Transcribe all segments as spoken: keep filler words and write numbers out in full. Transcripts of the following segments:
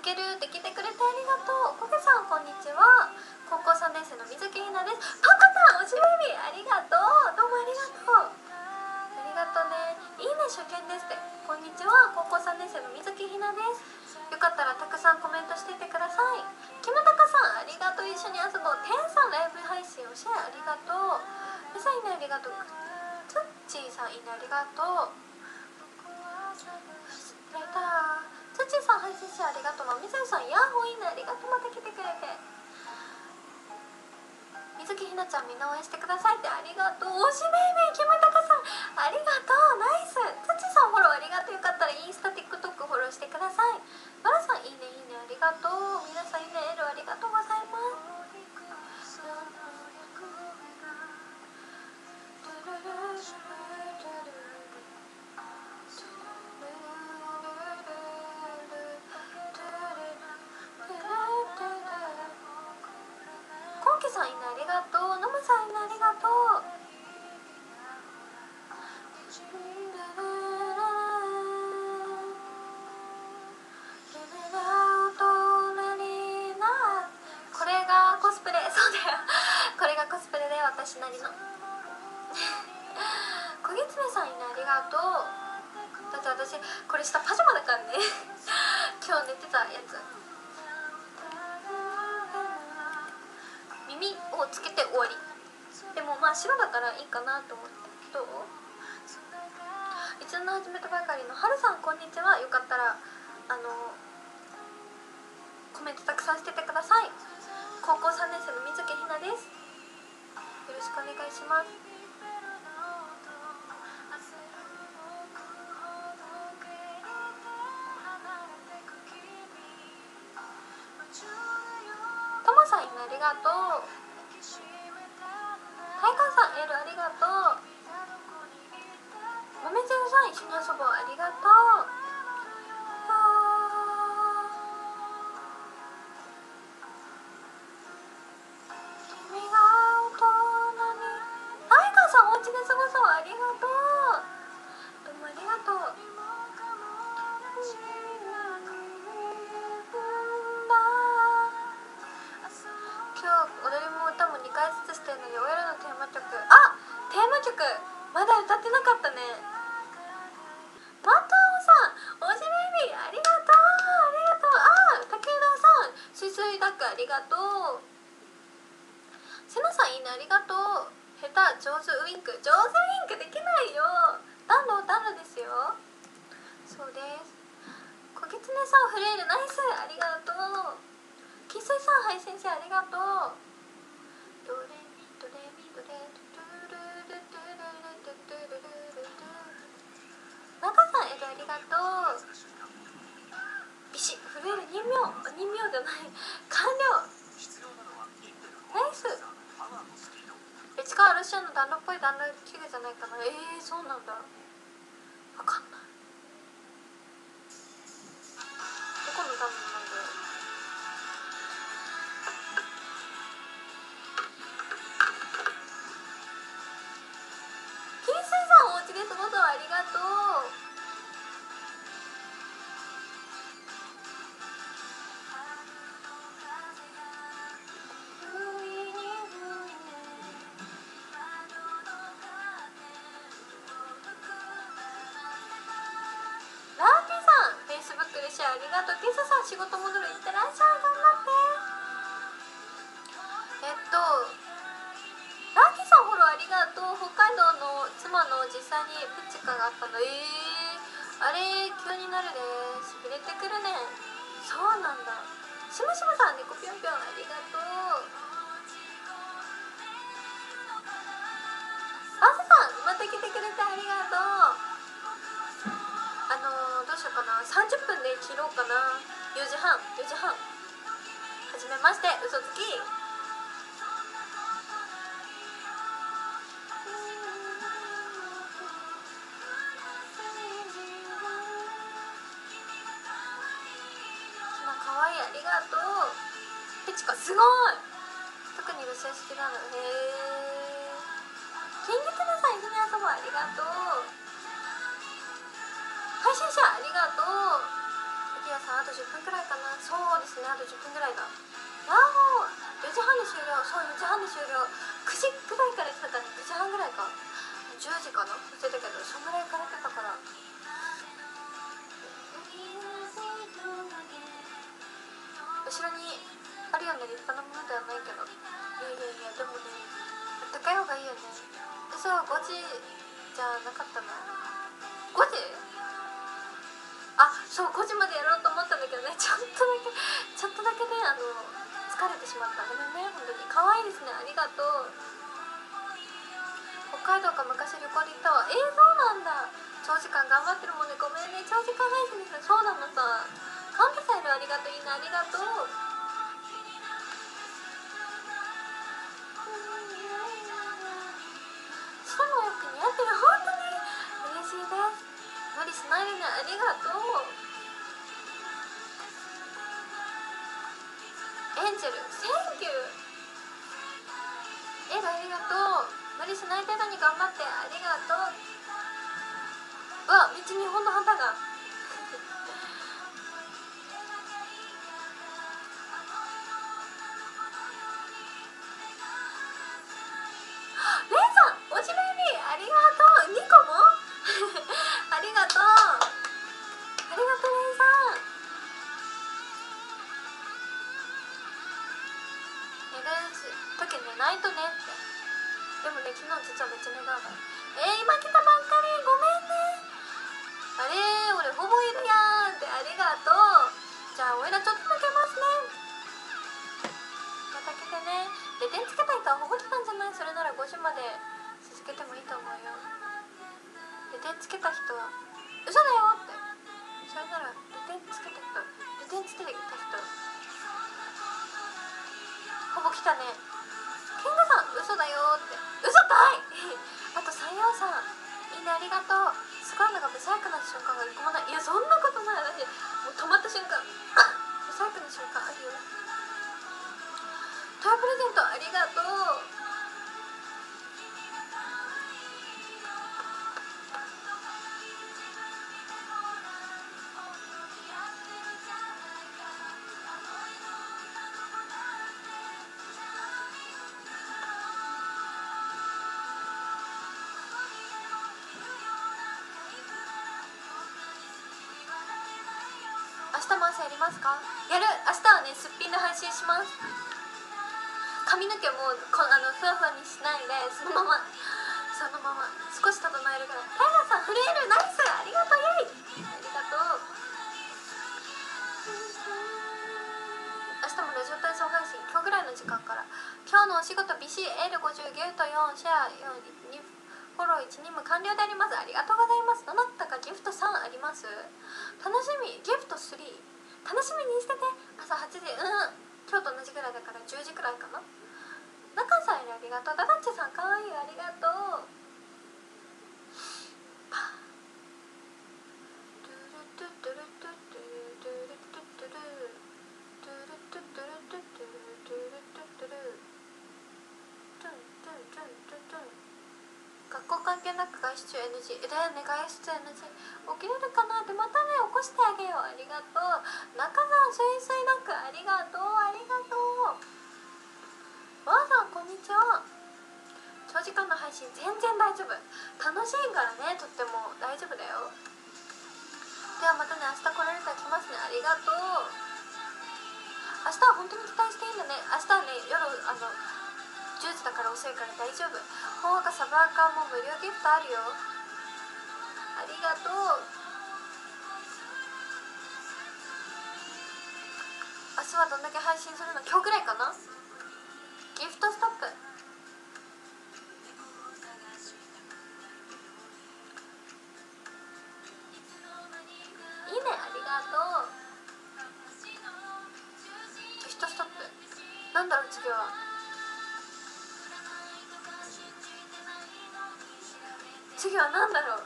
けるって来てくれてありがとう。こげさんこんにちは。高校さんねん生の水木ひなです。パカさんおしばびありがとう。どうもありがとう。ありがとうね。いいね初見ですって。こんにちは、高校さんねん生の水木ひなです。よかったらたくさんコメントしててください。キムタカさんありがとう。一緒に遊ぼう。テンさんライブ配信をシェアありがとう。みさんいいねありがとう。ツッチーさんいいねありがとう。レターツッチーさん配信シェアありがとう。みさゆさんヤッホーいいねありがとう。また来てくれて。水木ひなちゃんみんな応援してくださいってありがとう。おしめいめいキムタカさんありがとう。ナイス。ツッチーさんフォローありがとう。よかったらインスタ TikTok フォローしてください。マラさんいいねいいねありがとう。皆さんいいねエールありがとうございます。コンキさんいいねありがとう。ノムさんいいねありがとう。これがコスプレ。そうだよこれがコスプレで私なりの小ぎつねさんいいねありがとう。だって私これ下パジャマだからね今日寝てたやつ。耳をつけて終わり。でもまあ白だからいいかなと思って。どう？一度の始めたばかりのはるさんこんにちは。よかったらあのコメントたくさんしててください。高校さんねん生の水木ひなです。よろしくお願いします。ともさんいいねありがとう。タイガーさんエールありがとう。もめじゅうさん一緒に遊ぼうありがとう。君が大人にタイガーさんお家で過ごそうありがとう。どうもありがとう。今日踊りも歌もにかいずつしてるので、おやらのテーマ曲、あ、テーマ曲まだ歌ってなかったね。マンタオさんおじベイビーありがとうありがとう。あ、竹田さんスイスイダックありがとう。セナさんいいねありがとう。下手上手ウインク上手ウインクできないよ。暖炉暖炉ですよ。そうです。小狐さんフレールナイスありがとう。キスイさん配信者ありがとう。ドレミドレミドレドゥルルドゥルルドゥルルルル。中さんエルありがとう。ビシフレール任命任命じゃない完了ナイス。市川ロシアの暖炉っぽい暖炉器具じゃないかな。えー、そうなんだ。わかんない。どこの暖炉なんだろう。金水さんおうちで過ごそうありがとう。ラーティさん Facebook でシェアありがとう。キスさん仕事戻るいってらっしゃい。頑張って。えっとラーティさんフォローありがとう。北海道の妻の実際にプチカがあったの。えー、あれ急になるでしびれてくるね。そうなんだ。しむしむさん猫ぴょんぴょんありがとう。バスさんまた来てくれてありがとう。あのー、どうしようかな。さんじゅっぷんで切ろうかな。よじはんよじはん。はじめまして嘘つき。かわいいありがとう。ペチカすごい。特にロシア式なの。へえ。キングテナさん一緒に遊ぼうありがとう。配信者ありがとう。 リアさんあとじゅっぷんくらいかな。そうですね、あとじゅっぷんくらいだ。あもうよじはんで終了。そう、よじはんで終了。くじくらいからやってたから、くじはんぐらいかじゅうじかな忘れたけど、そんぐらいからやってたから。後ろにあるような立派なものではないけど、いやいやいや、でもね、あったかい方がいいよね。そう、ごじじゃなかったな。ごじ？あ、そう、ごじまでやろうと思ったんだけどね、ちょっとだけちょっとだけね、あの疲れてしまった。ごめんね、本当に。可愛いですね、ありがとう。北海道か昔旅行で行ったわ。えー、そうなんだ。長時間頑張ってるもんね、ごめんね。長時間配信です。そうなのさ。カンタさんいる、ありがとう。いいな、ありがとう。下のお洋服似合ってる、本当に嬉しいです。無理しないでね、ありがとう。エンジェル、センキュー。エルありがとう。無理しない程度に頑張って、ありがとう。うわ、めっちゃ日本の旗がレイさん、おしベイビーありがとう。にこもありがとう、ありがとう。レイさん、寝る時寝ないとねって。でもね、昨日実はめっちゃ寝たんだ。えー、今来たばっかり、ごめんね。あれ、俺ほぼいるやんって。ありがとう。じゃあおいらちょっと抜けますね。また来てね。レ点つけた人はほぼ来たんじゃない？それならごじまで続けてもいいと思うよ。レ点つけた人は嘘だよって。それならレ点つけた人、レ点つけた人ほぼ来たね。ケンガさん嘘だよって。嘘かいあとさんよんさんいいね、ありがとう。すごいのがブサイクな瞬間が一個もない。いや、そんなことない。私もう止まった瞬間ブサイクな瞬間あるよ。トイプレゼントありがとう。明日も朝やりますか？やる。明日はね、すっぴんで配信します。髪の毛もこあのふわふわにしないで、そのままそのまま少し整えるぐらい。タイガーさんフレイルナイス、ありがとう。イエイ、ありがとう。明日もラジオ体操配信、今日ぐらいの時間から。今日のお仕事 ビーシーエルごじゅう ギフトよん、シェアよん、フォローいち任務完了であります。ありがとうございます。どなたかギフトさんあります？楽しみ。ギフトスリー楽しみにしてて。朝はちじ、うん今日と同じぐらいだからじゅうじくらいかな。中さんよりありがとう。ダダッチさんかわいい、ありがとう。学校関係なく外出 エヌジー えだよね、外出 エヌジー 起きれるかなって。またね起こしてあげよう。ありがとう。中さん、スイスイノックありがとう、ありがとう。わーさんこんにちは。長時間の配信全然大丈夫、楽しいからね、とっても大丈夫だよ。ではまたね、明日来られたら来ますね。ありがとう。明日は本当に期待していいんだね。明日はね、夜あのじゅうじだから遅いから大丈夫。ほんわかサブアカも無料ギフトあるよ。ありがとう。明日はどんだけ配信するの？今日ぐらいかな。ギフトストップいいね、ありがとう。ギフトストップなんだろう、次は。次はなんだろう。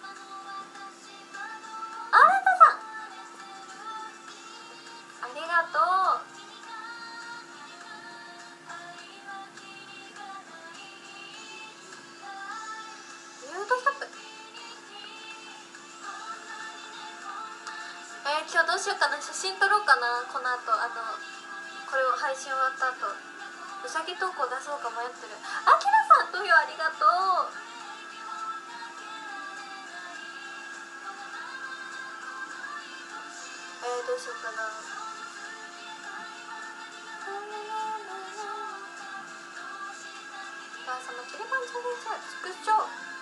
あなたさんありがとう。ミュートストップ。えー、今日今どうしようかな、写真撮ろうかな、この後あのこれを配信終わった後うさぎ投稿出そうか迷ってる。あきらさん投票ありがとう。えー、どうしようかな。あ、そのキリバンチャレンジャースクショ。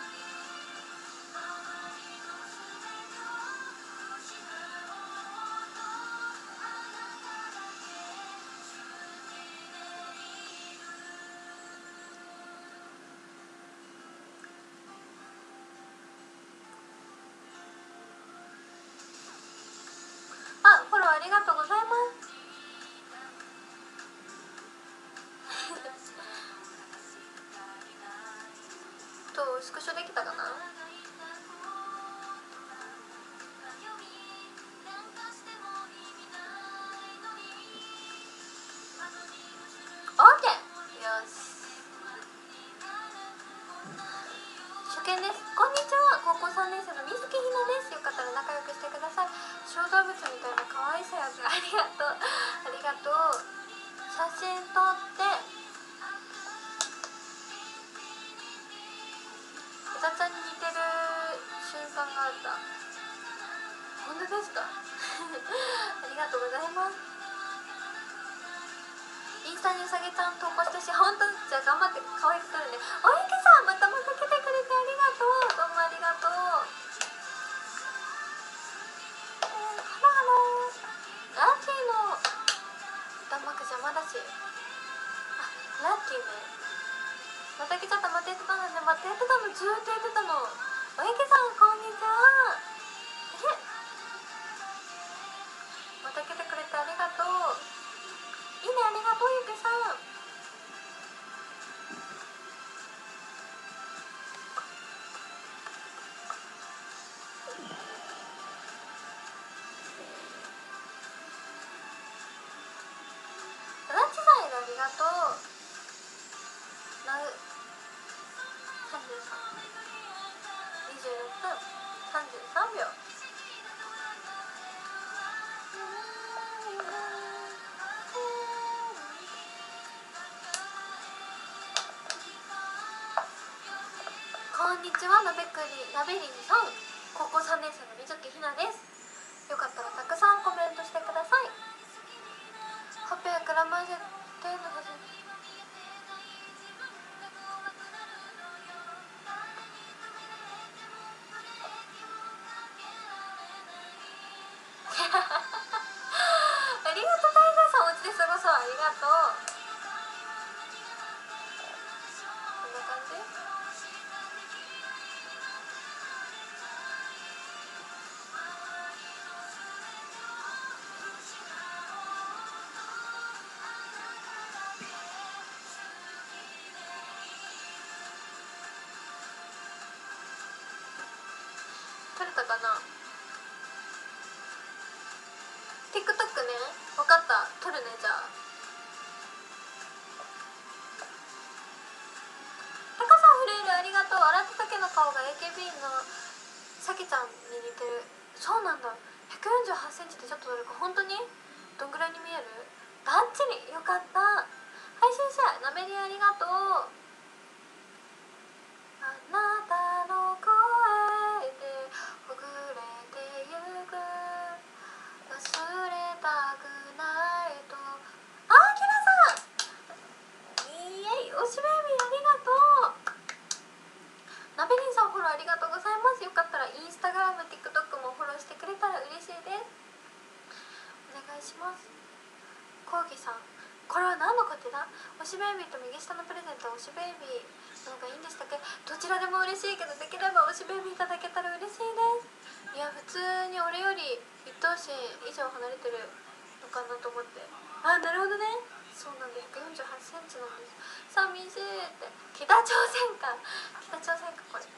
あ、フォローありがとうございます。とスクショできたかな。オーケー、よし。初見です。こんにちは。高校さんねん生の水木ひなです。よかったら仲良くしてください。小動物みたいな可愛さやつありがとう。ありがとう。写真撮ってうたちゃんに似てる瞬間があった。本当ですか？ありがとうございます。インスタにうさぎちゃん投稿したし、本当じゃあ頑張って可愛く撮るね。おゆきさん、またまた来てくれてありがとう。どうもありがとう。えー、ハロハロー。ラッキーの弾幕邪魔だし。あ、ラッキーね。また来ちゃった。またやってたのね。またやってたの。ずーっとやってたの。おゆきさん、こんにちは。え、また来てくれてありがとう。いいね、ありがとうゆきさん。ラッチさんありがとう。なうさんじゅうさん、にじゅうろっぷんさんじゅうさんびょう。こんにちは、なべくりなべりんさん。高校さんねん生の水木ひなです。よかったらたくさんコメントしてください。ほっぺをくらませての写真。ありがとう。タイガーさんお家で過ごそう。ありがとう。こんな感じ。撮れたかな。 TikTok ね。分かった、撮るね。じゃあタカさんフレイルありがとう。洗った時の顔が エーケービー のさきちゃんに似てる。そうなんだ。ひゃくよんじゅうはちセンチってちょっとどれか本当にどんぐらいに見える？バッチリ。よかった。配信者なめりありがとう。あなたの声でほぐれてゆく、忘れたくないと。あー、キラさんイエイ。おしベイビーありがとう。なべりんさんフォローありがとうございます。よかったらインスタグラム TikTok もフォローしてくれたら嬉しいです。お願いします。コウギさん、これは何の勝手だ？おしベイビーと右下のプレゼントはおしベイビーの方がいいんでしたっけ？どちらでも嬉しいけど、できればおしベイビーいただけたら嬉しいです。いや、普通に俺より一等身以上離れてるのかなと思って。あ、なるほどね。そうなんでひゃくよんじゅうはちセンチなんです。寂しいって。北朝鮮か。北朝鮮かこれ。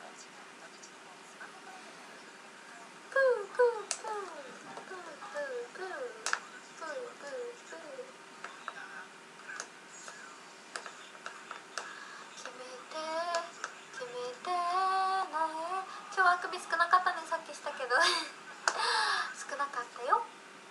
プープープープープープープープープー。決めて決めてない。今日はあくび少なかったね。さっきしたけど少なかったよ。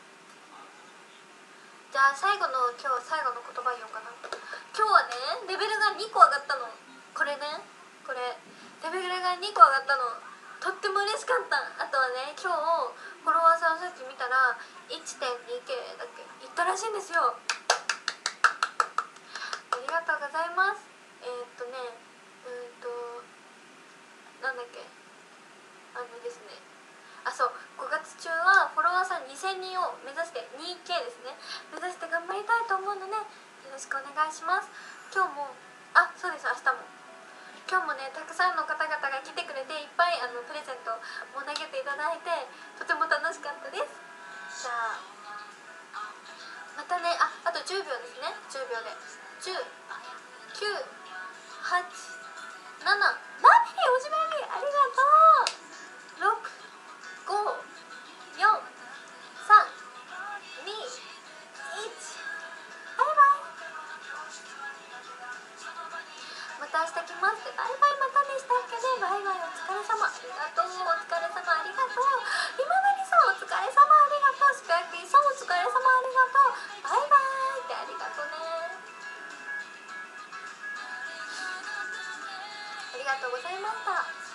今日最後の言葉言おうかな。今日はねレベルがにこ上がったの。これねこれレベルがにこ上がったの。とっても嬉しかった。あとはね今日フォロワーさんさっき見たら いってんにケー だっけいったらしいんですよ。ありがとうございます。えー、っとねうんとなんだっけあのですねあそうごがつ中はフォロワーさんにせんにんを目指して にケー ですね目指して頑張りたいと思うのでよろしくお願いします。今日もあそうです明日も今日もねたくさんの方々が来てくれていっぱいあのプレゼントも投げていただいてとても楽しかったです。じゃあまたねああとじゅうびょうですね。じゅうびょうでじゅう、きゅう、はち、ななマミーおじまみありがとう。ろく、ご、よん、さん、に、いちバイバイ。また明日来ますってバイバイまたでしたっけね。バイバイお疲れ様ありがとう。お疲れ様ありがとう。今治さんお疲れ様ありがとう。スペアキーさんお疲れ様ありがとう。バイバイってありがとうね。ありがとうございました。